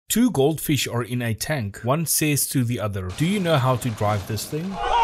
Two goldfish are in a tank. One says to the other, "Do you know how to drive this thing?"